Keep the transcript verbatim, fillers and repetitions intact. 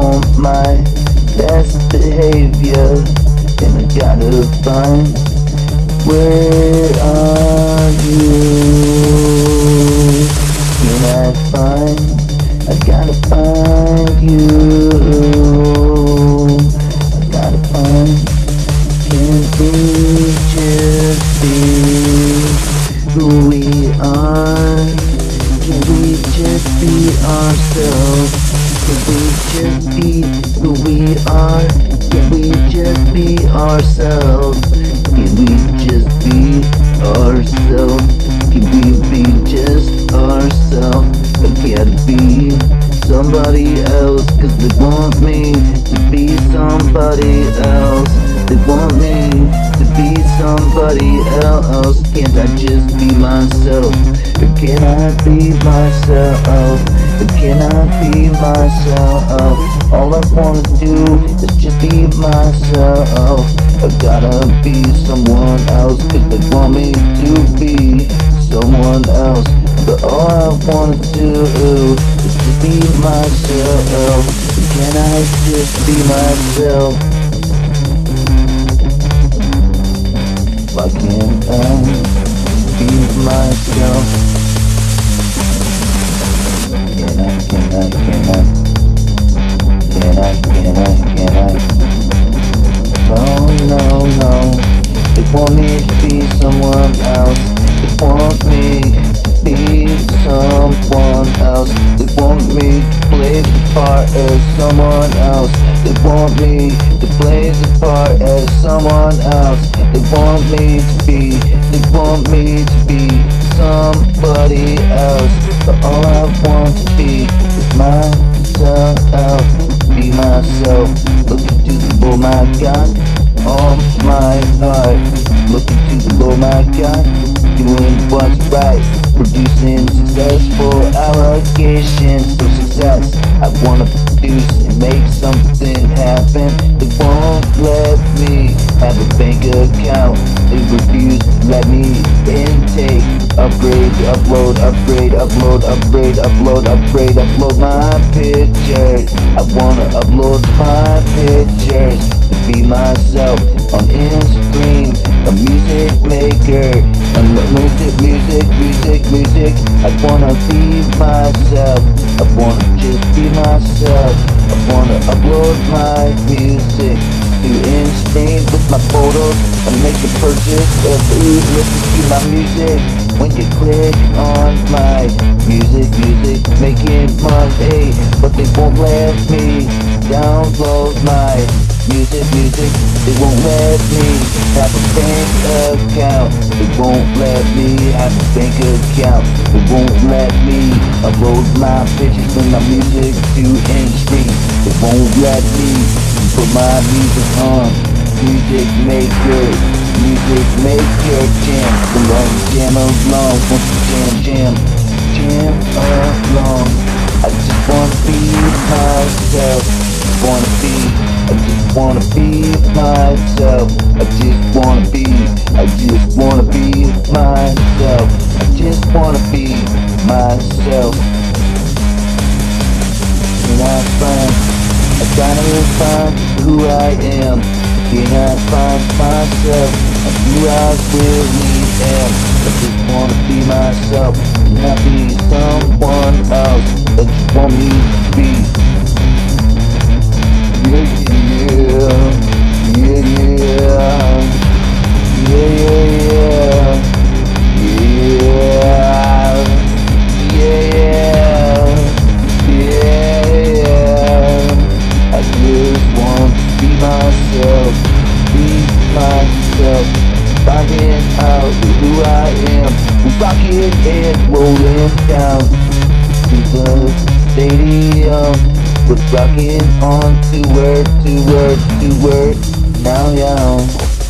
on my best behavior, and I gotta find, where are you? Can I find, I gotta find you. I gotta find, can we just be who we are? Can we just be ourselves? Can we just be who we are? Can we just be ourselves? Can we just be ourselves? Can we be just ourselves? I gotta be somebody else, cause they want me to be somebody else. They want me to be somebody else. Can't I just be myself? Or can I be myself? Or can I be myself? All I wanna do is just be myself. I gotta be someone else, cause they want me to be someone else. But all I wanna do is just be myself. Can I just be myself? Why can't I be myself? Can I, can I, can I? Can I, can I, can I? No, no, no. They want me to be someone else. They want me to be someone else. They want me to play the part as someone else. They want me to play the part as someone else. They want me to be, they want me to be somebody else. But all I want to be is myself. Be myself. Look into the Lord my God, all my heart. Look into the Lord my God, doing what's right, producing successful allegations for success. I wanna produce and make something happen. They won't let me have a bank account. They refuse to let me intake, upgrade, upload, upgrade, upload, upgrade, upload, upgrade, upload my pictures. I wanna upload my pictures to be myself on Instagram, a music maker, a music, music, music, music. I wanna be myself. I wanna just be myself. I wanna upload my music to Instagram with my photos and make a purchase of who listens to my music. When you click on my music, music, making money, but they won't let me download my music, music. They won't let me have a bank account. They won't let me have a bank account. They won't let me upload my pictures and my music to Instagram. They won't let me put my music on Music Maker. Music Maker jam, along, jam along, want to jam, jam, jam along. I just wanna be myself. Wanna be, I just wanna be myself. I just wanna be, I just wanna be myself. I just wanna be myself. Can I find, I gotta find who I am. Can I find myself and who I really am? I just wanna be myself, not be someone else that you want me to be. Yeah, yeah, yeah, yeah, yeah, yeah, yeah, yeah, yeah. I just want to be myself, be myself, finding out who I am, rocking and rolling down to the stadium. We're rocking on to word, to word, to word, now, yeah.